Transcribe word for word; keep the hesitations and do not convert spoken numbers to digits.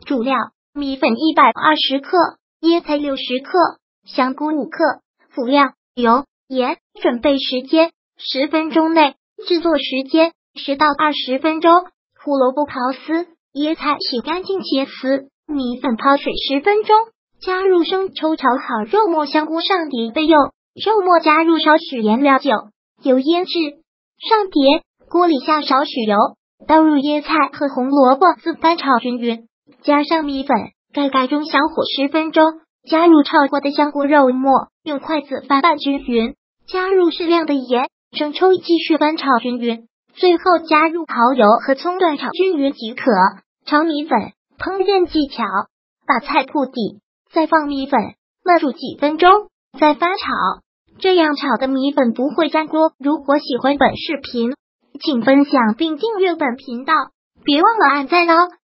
主料：米粉一百二十克，椰菜六十克，香菇五克。辅料：油、盐。准备时间：十分钟内。制作时间：十到二十分钟。胡萝卜刨丝，椰菜洗干净切丝，米粉泡水十分钟。加入生抽炒好肉末，香菇上碟备用。肉末加入少许盐料酒，油腌制。上碟，锅里下少许油，倒入椰菜和红萝卜丝翻炒均匀，加上米粉，盖盖中小火十分钟。加入炒过的香菇肉末，用筷子翻拌均匀。加入适量的盐、生抽，继续翻炒均匀。最后加入蚝油和葱段炒均匀即可。炒米粉烹饪技巧：把菜铺底，再放米粉，焖煮几分钟，再翻炒，这样炒的米粉不会粘锅。如果喜欢本视频，请分享并订阅本频道，别忘了按赞哦。